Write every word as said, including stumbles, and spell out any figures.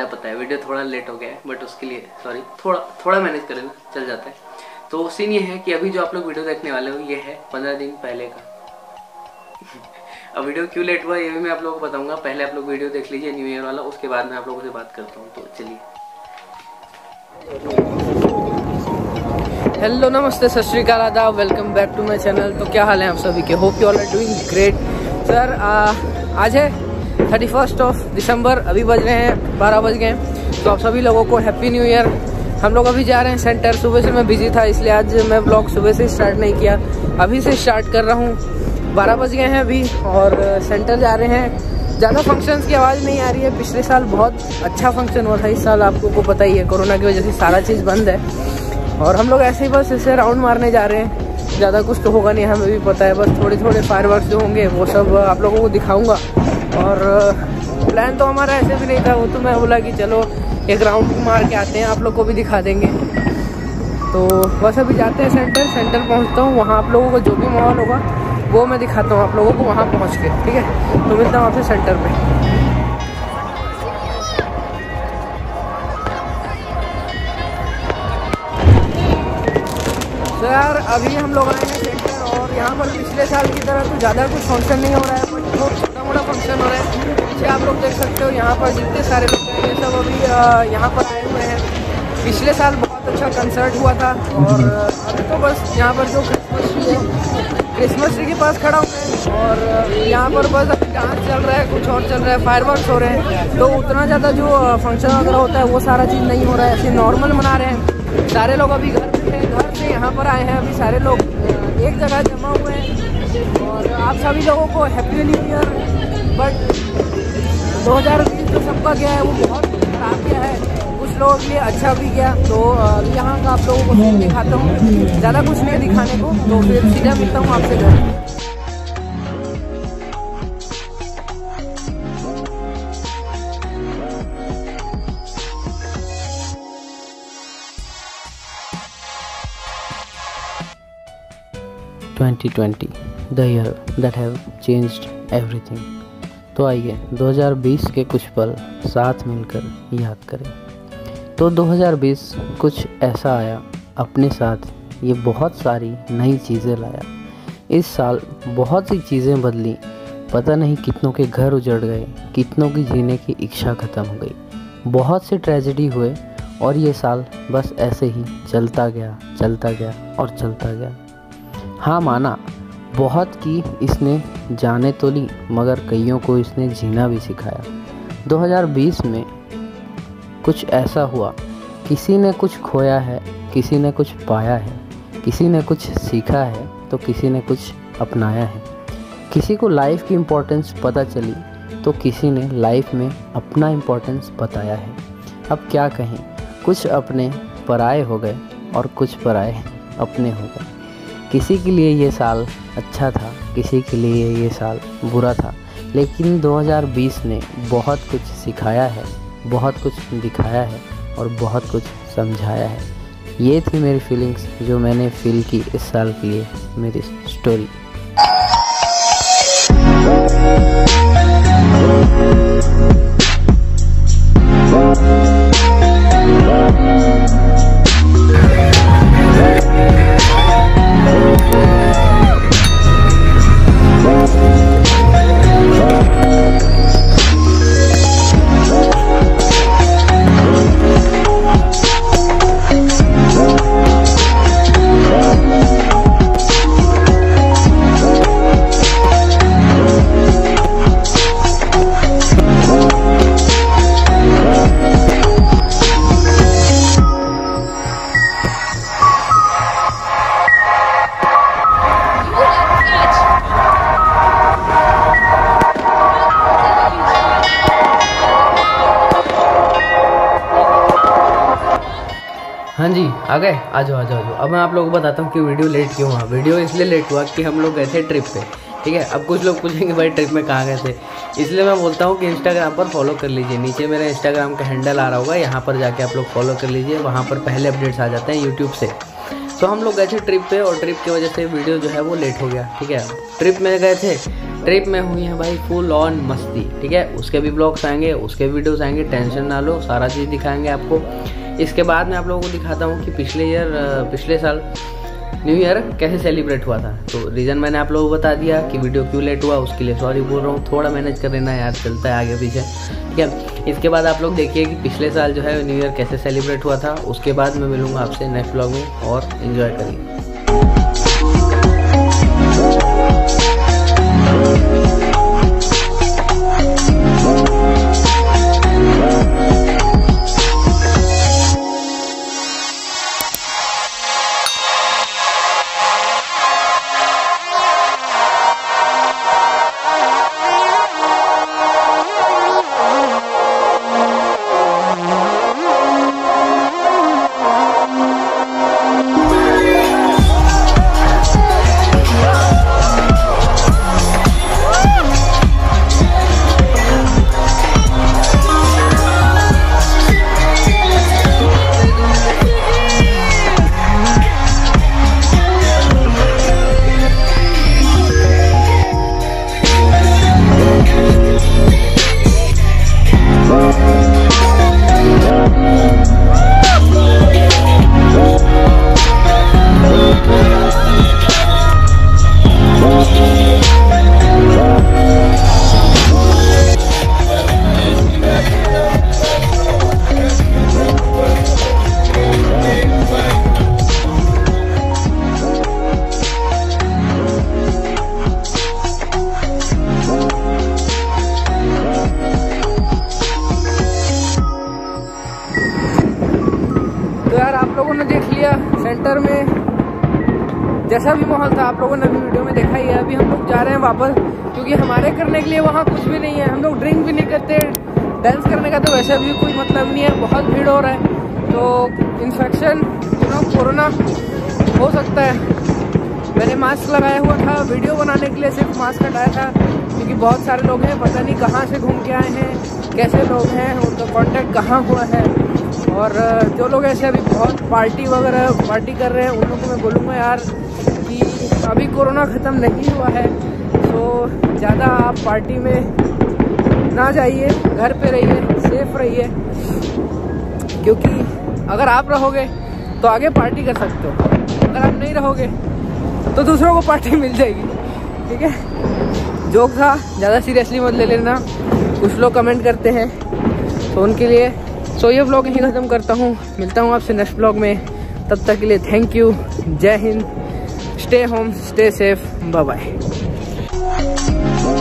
पता है वीडियो थोड़ा लेट हो गया है, बट उसके लिए सॉरी, थोड़ा थोड़ा मैनेज करें चल जाता है। तो सीन ये है कि अभी जो आप लोग वीडियो देखने वाले हो ये है पंद्रह दिन पहले का। अब वीडियो क्यों लेट हुआ ये भी मैं आप लोगों को बताऊंगा। पहले आप लोग वीडियो देख लीजिए न्यू ईयर वाला, उसके बाद मैं आप लोगों से बात करता हूँ। तो चलिए, हेलो नमस्ते सत श्री अकाल आदाब, welcome back to my channel. तो क्या हाल है आप सभी के? Hope you all are doing great. Sir आज है थर्टी फर्स्ट ऑफ दिसंबर, अभी बज रहे हैं बारह बज गए। तो आप सभी लोगों को हैप्पी न्यू ईयर। हम लोग अभी जा रहे हैं सेंटर। सुबह से मैं बिजी था इसलिए आज मैं ब्लॉग सुबह से स्टार्ट नहीं किया, अभी से स्टार्ट कर रहा हूँ। बारह बज गए हैं अभी और सेंटर जा रहे हैं। ज़्यादा फंक्शंस की आवाज़ नहीं आ रही है। पिछले साल बहुत अच्छा फंक्शन हुआ था, इस साल आपको को पता ही है कोरोना की वजह से सारा चीज़ बंद है। और हम लोग ऐसे ही बस इसे राउंड मारने जा रहे हैं। ज़्यादा कुछ तो होगा नहीं, हमें भी पता है। बस थोड़े थोड़े फायरवर्क्स जो होंगे वो सब आप लोगों को दिखाऊंगा। और प्लान तो हमारा ऐसे भी नहीं था, वो तो मैं बोला कि चलो एक राउंड मार के आते हैं, आप लोग को भी दिखा देंगे। तो बस अभी जाते हैं सेंटर। सेंटर पहुंचता हूँ, वहाँ आप लोगों को जो भी माहौल होगा वो मैं दिखाता हूँ आप लोगों को वहाँ पहुँच के, ठीक है? तो मिलता हूँ आपसे सेंटर में। तो यार अभी हम लोग आए हैं सेंटर और यहाँ पर पिछले साल की तरह तो ज़्यादा कुछ फंक्शन नहीं हो रहा है, बट बहुत छोटा मोटा फंक्शन हो रहा है। पीछे आप लोग देख सकते हो, यहाँ पर जितने सारे लोग हैं ये सब अभी यहाँ पर आए हुए हैं। पिछले साल बहुत अच्छा कंसर्ट हुआ था और अभी तो बस यहाँ पर जो क्रिसमस ट्री है, क्रिसमस ट्री के पास खड़ा हूँ मैं और यहाँ पर बस अभी डांस चल रहा है, कुछ और चल रहा है, फायरवर्क्स हो रहे हैं। तो उतना ज़्यादा जो फंक्शन वगैरह होता है वो सारा चीज़ नहीं हो रहा है, ऐसे नॉर्मल मना रहे हैं। सारे लोग अभी घर पे हैं, घर से यहाँ पर आए हैं। अभी सारे लोग एक जगह जमा हुए हैं और आप सभी लोगों को हैप्पी न्यू ईयर। बट दो हज़ार बीस जो सबका गया है वो बहुत खराब गया है, कुछ लोगों के लिए अच्छा भी गया। तो अभी यहाँ का आप लोगों को सीन दिखाता हूँ, ज़्यादा कुछ नहीं दिखाने को। तो फिर सीधा मिलता हूँ आपसे घर। Twenty twenty the year that have changed everything. तो आइए दो हज़ार बीस के कुछ पल साथ मिलकर याद करें। तो दो हज़ार बीस कुछ ऐसा आया अपने साथ, ये बहुत सारी नई चीज़ें लाया। इस साल बहुत सी चीज़ें बदली, पता नहीं कितनों के घर उजड़ गए, कितनों की जीने की इच्छा ख़त्म हो गई, बहुत से ट्रेजेडी हुए और ये साल बस ऐसे ही चलता गया चलता गया और चलता गया। हाँ माना बहुत की इसने जाने तो ली, मगर कईयों को इसने जीना भी सिखाया। दो हज़ार बीस में कुछ ऐसा हुआ, किसी ने कुछ खोया है, किसी ने कुछ पाया है, किसी ने कुछ सीखा है तो किसी ने कुछ अपनाया है। किसी को लाइफ की इम्पोर्टेंस पता चली तो किसी ने लाइफ में अपना इम्पोर्टेंस बताया है। अब क्या कहें, कुछ अपने पराए हो गए और कुछ पराए अपने हो गए। किसी के लिए ये साल अच्छा था, किसी के लिए ये साल बुरा था, लेकिन दो हज़ार बीस ने बहुत कुछ सिखाया है, बहुत कुछ दिखाया है और बहुत कुछ समझाया है। ये थी मेरी फीलिंग्स जो मैंने फील की इस साल के लिए, मेरी स्टोरी। हाँ जी, आ गए, आ जाओ आ जाओ आ जाओ। अब मैं आप लोगों को बताता हूँ कि वीडियो लेट क्यों हुआ। वीडियो इसलिए लेट हुआ कि हम लोग गए थे ट्रिप पे, ठीक है? अब कुछ लोग पूछेंगे भाई ट्रिप में कहाँ गए थे, इसलिए मैं बोलता हूँ कि इंस्टाग्राम पर फॉलो कर लीजिए। नीचे मेरा इंस्टाग्राम का हैंडल आ रहा होगा, यहाँ पर जाके आप लोग फॉलो कर लीजिए। वहाँ पर पहले अपडेट्स आ जाते हैं यूट्यूब से। तो हम लोग गए थे ट्रिप पे और ट्रिप की वजह से वीडियो जो है वो लेट हो गया। ठीक है, ट्रिप में गए थे, ट्रिप में हुई है भाई फुल ऑन मस्ती। ठीक है, उसके भी ब्लॉग्स आएंगे, उसके वीडियोस आएंगे, टेंशन ना लो, सारा चीज़ दिखाएंगे आपको। इसके बाद मैं आप लोगों को दिखाता हूँ कि पिछले ईयर पिछले साल न्यू ईयर कैसे सेलिब्रेट हुआ था। तो रीज़न मैंने आप लोगों को बता दिया कि वीडियो क्यों लेट हुआ, उसके लिए सॉरी बोल रहा हूँ। थोड़ा मैनेज कर लेना यार, चलता है आगे पीछे। ठीक है, इसके बाद आप लोग देखिए कि पिछले साल जो है न्यू ईयर कैसे सेलिब्रेट हुआ था। उसके बाद मैं मिलूँगा आपसे नेक्स्ट ब्लॉग में, और इन्जॉय करिए। आप लोगों ने देख लिया सेंटर में जैसा भी माहौल था, आप लोगों ने भी वीडियो में देखा ही है। अभी हम लोग जा रहे हैं वापस, क्योंकि हमारे करने के लिए वहाँ कुछ भी नहीं है। हम लोग ड्रिंक भी नहीं करते, डांस करने का तो वैसे भी कोई मतलब नहीं है, बहुत भीड़ हो रहा है। तो इन्फेक्शन यू नो कोरोना हो सकता है। मैंने मास्क लगाया हुआ था, वीडियो बनाने के लिए सिर्फ मास्क हटाया था, क्योंकि बहुत सारे लोग हैं, पता नहीं कहाँ से घूम के आए हैं, कैसे लोग हैं, उनका कॉन्टेक्ट कहाँ हुआ है। और जो लोग ऐसे अभी बहुत पार्टी वगैरह पार्टी कर रहे हैं, उन लोगों को मैं बोलूँगा यार कि अभी कोरोना ख़त्म नहीं हुआ है, तो ज़्यादा आप पार्टी में ना जाइए, घर पे रहिए, सेफ रहिए। क्योंकि अगर आप रहोगे तो आगे पार्टी कर सकते हो, अगर आप नहीं रहोगे तो दूसरों को पार्टी मिल जाएगी। ठीक है, जोक था, ज़्यादा सीरियसली मत ले लेना। कुछ लोग कमेंट करते हैं तो उनके लिए। सो ये व्लॉग यहीं ख़त्म करता हूँ, मिलता हूँ आपसे नेक्स्ट व्लॉग में। तब तक के लिए थैंक यू, जय Hind, stay home, stay safe, bye bye.